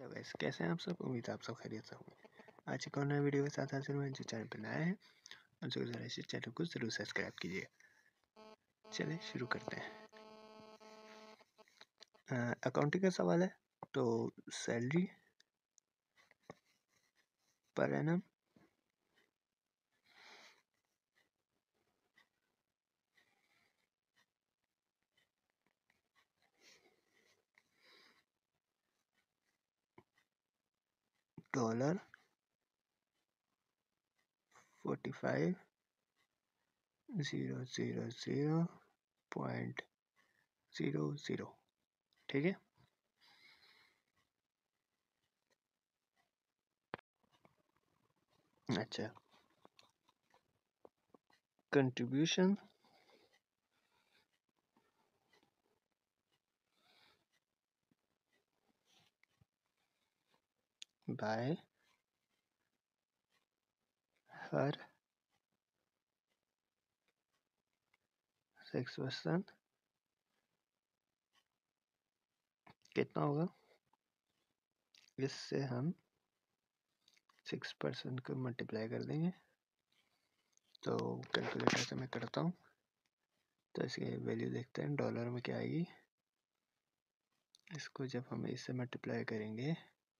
तो वैसे कैसे हैं आप सब? उम्मीद आप सब खैरियत से होंगे। आज एक और नए वीडियो के साथ हाजिर हुए हैं। जो चैनल पर नया है उनसे गुजारिश है चैनल को जरूर सब्सक्राइब कीजिए। चलिए शुरू करते हैं। अकाउंटिंग का सवाल है। तो सैलरी पर एनम $45,000 000.00। ठीक है। अच्छा, कंट्रीब्यूशन बाय हर 6% कितना होगा? इससे हम 6% को मल्टीप्लाई कर देंगे। तो कैलकुलेटर से मैं करता हूँ। तो इसकी वैल्यू देखते हैं डॉलर में क्या आएगी। इसको जब हम इससे मल्टीप्लाई करेंगे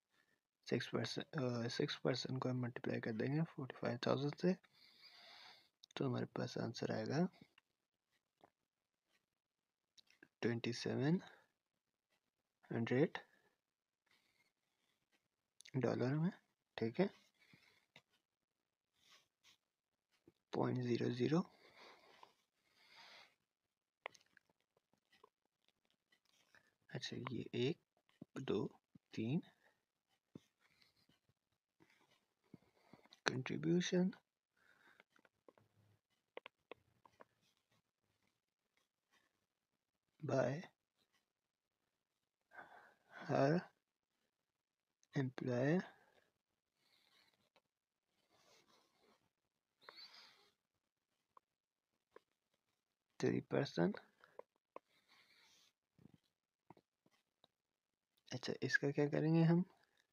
6% को हम मल्टीप्लाई कर देंगे 45,000 से, तो हमारे पास आंसर आएगा 2700 डॉलर में। ठीक है, 0.00। अच्छा, ये 1 2 3 कंट्रीब्यूशन बाय हर एम्प्लॉयर %3। अच्छा, इसका क्या करेंगे हम?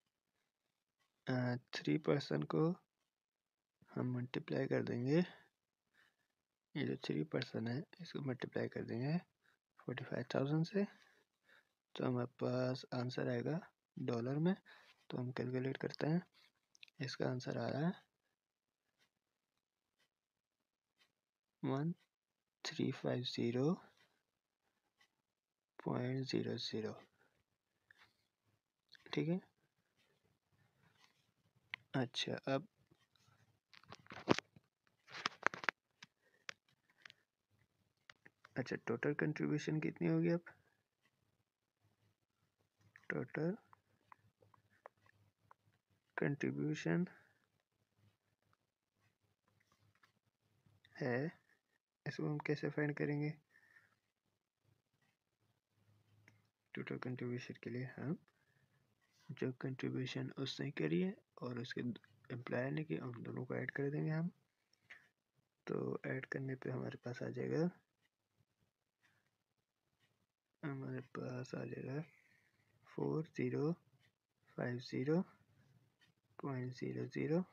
3% को हम मल्टीप्लाई कर देंगे। ये जो 3% है इसको मल्टीप्लाई कर देंगे 45,000 से, तो हमारे पास आंसर आएगा डॉलर में। तो हम कैलकुलेट करते हैं। इसका आंसर आ रहा है 1350.00। ठीक है। अच्छा, अब टोटल कंट्रीब्यूशन कितनी होगी? अब टोटल कंट्रीब्यूशन है, इसको हम कैसे फाइंड करेंगे? टोटल कंट्रीब्यूशन के लिए हम जो कंट्रीब्यूशन उसने करी है और उसके एम्प्लॉयर ने की, उन दोनों को ऐड कर देंगे हम। तो ऐड करने पे हमारे पास आ जाएगा 4050.00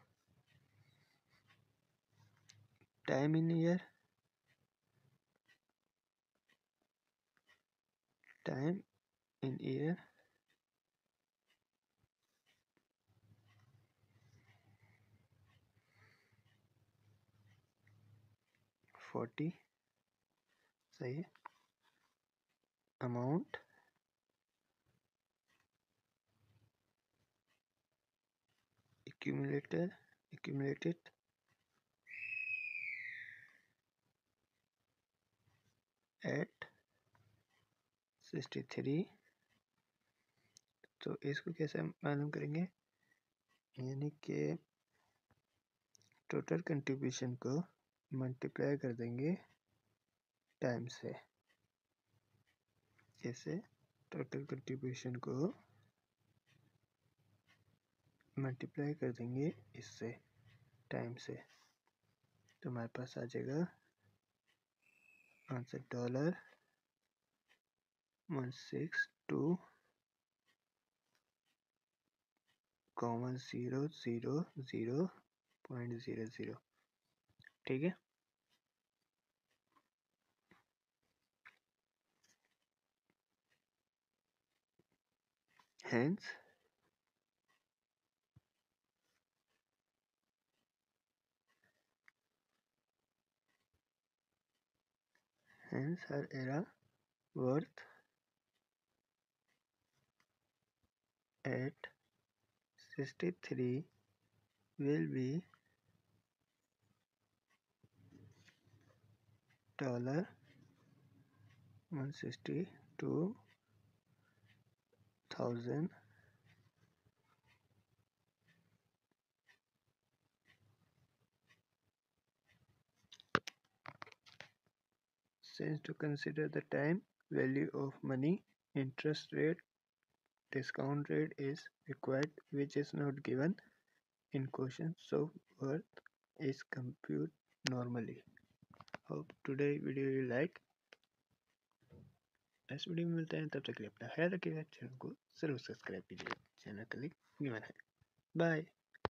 time in year, time in year 40। सही है। Amount accumulated at 63। तो इसको कैसे मालूम करेंगे? यानी कि टोटल कंट्रीब्यूशन को मल्टीप्लाई कर देंगे टाइम से। जैसे टोटल कंट्रीब्यूशन को मल्टीप्लाई कर देंगे इससे टाइम से, तो हमारे पास आ जाएगा आंसर डॉलर 162 कॉमा 000.00। ठीक है, hence her error worth at 63 will be $162,000. Since to consider the time value of money, interest rate, discount rate is required, which is not given in question, so worth is computed normally. Hope today video you like. Next video में मिलते हैं, तब तक के लिए अपना ख्याल रखिएगा। चैनल को जरूर सब्सक्राइब कीजिएगा, चैनल का लिंक गिवन है। बाय।